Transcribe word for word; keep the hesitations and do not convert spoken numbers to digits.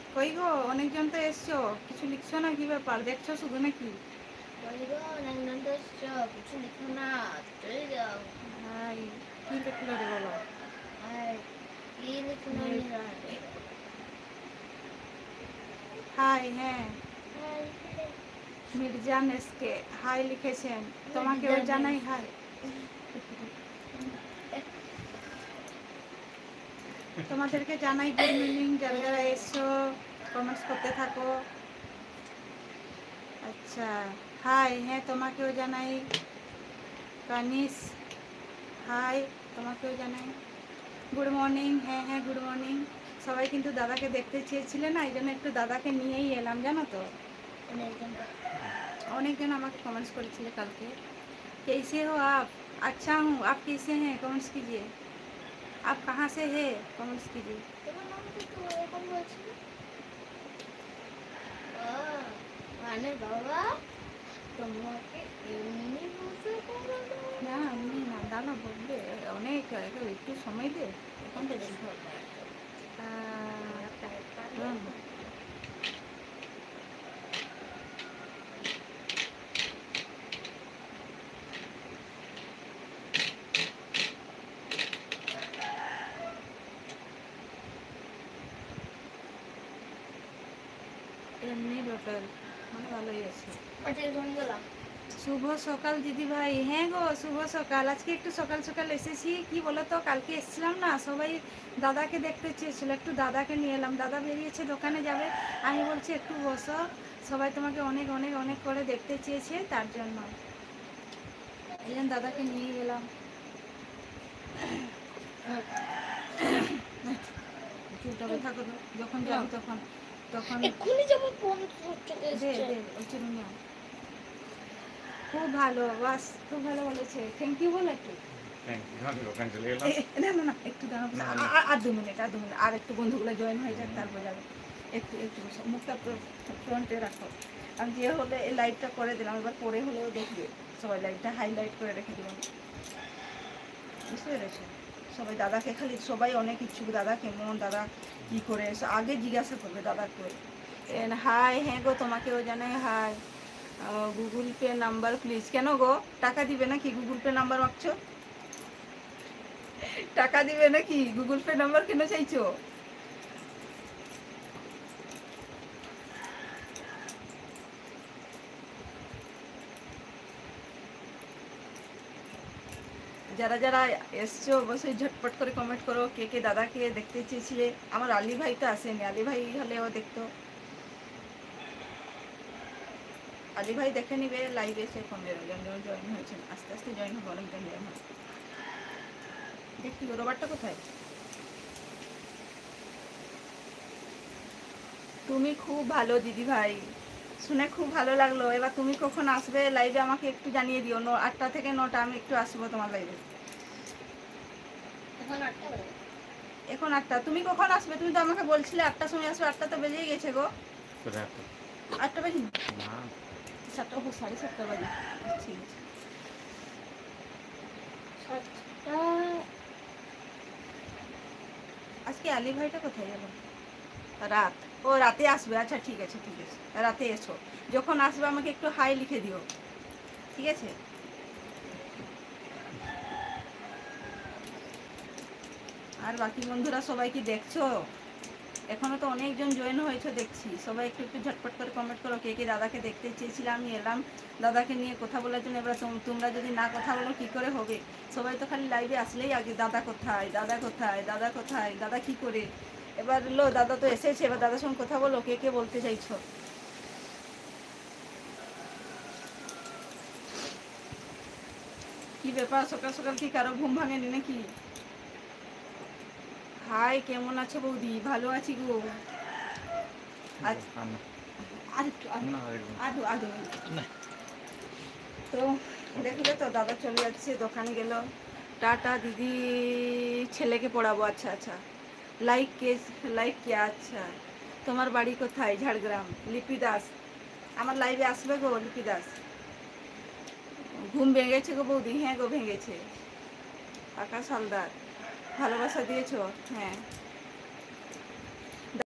কই গো, অনেকজন তো এসছো, কিছু লিখছো না? কি ব্যাপার, দেখছো শুধু নাকি? কই গো, অনেকজন তো এসছো, কিছু লিখো না, চলে যাও। হাই, কি লিখলো রে বলো? আর কি লিখলো মির- নিরাতে? হাই, হ্যাঁ, আর মির্জান এসকে হাই লিখেছেন, তোমাকেও মির্জা নেই। জানাই হাই। তোমাদেরকে জানাই গুড মর্নিং, যারা যারা এসছো কমেন্টস করতে থাকো। আচ্ছা, হাই, হ্যাঁ তোমাকেও জানাই। কানিস হাই, তোমাকেও জানাই গুড মর্নিং। হ্যাঁ হ্যাঁ গুড মর্নিং। সবাই কিন্তু দাদাকে দেখতে চেয়েছিলে না, এই জন্য একটু দাদাকে নিয়েই এলাম, জানো তো। অনেকজন তো। অনেকজন আমাকে কমেंट्स করেছিলে কালকে। कैसे हो आप? अच्छा हूँ, आप कैसे हैं? कमेंट्स कीजिए। आप कहाँ से हैं? कमेंट्स कीजिए। তোমার নাম তো তো এরকম বলছিল। ও মানে বাবা, তোমাকে এমনি বলছে কোনো না আমি না, দাদা বলবে অনেক, একটু সময় দে এখন একটা বেশি। দেখো না, একটা একটা দেখো। এমনি ব্যাপার, মানে ভালোই আছে। আচ্ছা তুমি গেলাম। শুভ সকাল দিদি ভাই। হ্যাঁ গো, শুভ সকাল। আজকে একটু সকাল সকাল এসেছি, কি বলো তো, কালকে এসেছিলাম না, সবাই দাদাকে দেখতে চেয়েছিল, একটু দাদাকে নিয়ে এলাম। দাদা বেরিয়েছে দোকানে যাবে, আমি বলছি একটু বসো, সবাই তোমাকে অনেক অনেক অনেক করে দেখতে চেয়েছে, তার জন্য এই জন্য দাদাকে নিয়ে গেলাম। চুপটাবে থাকো তো, যখন যাবি তখন তখন এক্ষুনি যাবো, ফোন চলে দে এসছে। দে ওই চিরুনি আন। খুব ভালো, বাস খুব ভালো বলেছে, থ্যাংক ইউ বল একটু। Thank you. আমি দোকান চলে গেলাম। এ- না না না, একটু দাঁড়াবো, না, আ- না। আ- আর দু মিনিট, আর দু মিনিট, আর একটু বন্ধুগুলো জয়েন হয়ে যাক, তারপর যাবে। একটু একটু বসো, মুখটা ফ্রন্টে রাখো। আমি যে হলে এই লাইটটা করে দিলাম, এবার পরে হলেও দেখবে সবাই, লাইটটা হাইলাইট করে রেখে দিলাম, বুঝতে পেরেছো? সবাই দাদাকে খালি, সবাই অনেক ইচ্ছুক, দাদা কেমন, দাদা কী করে, আগে জিজ্ঞাসা করবে দাদাকে। হাই, হ্যাঁ গো তোমাকেও জানাই hi. Google Pay number please. কেন গো, টাকা দিবে নাকি? গুগল পে নাম্বার মাগছো, টাকা দিবে নাকি? গুগল পে নাম্বার কেন চাইছো? যারা যারা এসছো অবশ্যই ঝটপট করে কমেন্ট করো, কে কে দাদাকে দেখতে চেয়েছিলে। আমার আলী ভাই তো আসেনি, আলী ভাই হলে ও দেখতো। আলী ভাই দেখে নিবে লাইভে এসে, পনেরো জন জয়েন হয়েছেন, আস্তে আস্তে জয়েন হবে, অনেকজন জয়েন হবে। দেখি রোবারটা কোথায়? তুমি খুব ভালো দিদি ভাই, শুনে খুব ভালো লাগলো। এবার তুমি কখন আসবে লাইভে আমাকে একটু জানিয়ে দিও। ন আটটা থেকে নটা আমি একটু আসবো তোমার লাইভে। এখন আটটা বাজে। এখন আটটা, তুমি কখন আসবে? তুমি তো আমাকে বলছিলে আটটার সময় আসবে, আটটা তো বেজেই গেছে গো। কোথায় একটা? আটটা বাজে না, সাতটা, ও সাড়ে সাতটা বাজে, ঠিক আছে। সাতটা। আজকে আলী ভাইটা কোথায় গেল? রাত, ও রাতে আসবে, আচ্ছা ঠিক আছে ঠিক আছে, রাতে এসো, যখন আসবে আমাকে একটু হাই লিখে দিও, ঠিক আছে? আর বাকি বন্ধুরা সবাই কি দেখছো? এখনো তো অনেকজন জয়েন হয়েছে দেখছি, সবাই একটু একটু ঝটপট করে কমেন্ট করো, কে কে দাদাকে দেখতে চেয়েছিলাম, আমি এলাম দাদাকে নিয়ে কথা বলার জন্য। এবার তোমরা যদি না কথা বলো কি করে হবে? সবাই তো খালি লাইভে আসলেই আগে দাদা কোথায়, দাদা কোথায়, দাদা কোথায়, দাদা কি করে। এবার লো, দাদা তো এসেছে, এবার দাদার সঙ্গে কথা বলো, কে কে বলতে চাইছো। কি ব্যাপার, সকাল সকাল কি কারো ঘুম ভাঙেনি নাকি? হাই, কেমন আছো বৌদি? ভালো আছি গো। আজ আর না। আর একটু আধ- না, আর একদম। আধো আধো মিনিট। না। তো দেখলে তো, দাদা চলে যাচ্ছে, দোকানে গেল। টাটা দিদি, ছেলেকে পড়াবো। আচ্ছা আচ্ছা, লাইক কে, লাইক কে, আচ্ছা তোমার বাড়ি কোথায়? ঝাড়গ্রাম। লিপি দাস, আমার লাইভে আসবে গো লিপি দাস। ঘুম ভেঙেছে গো বৌদি? হ্যাঁ গো ভেঙেছে। আকাশ হালদার, ভালোবাসা দিয়েছো? হ্যাঁ।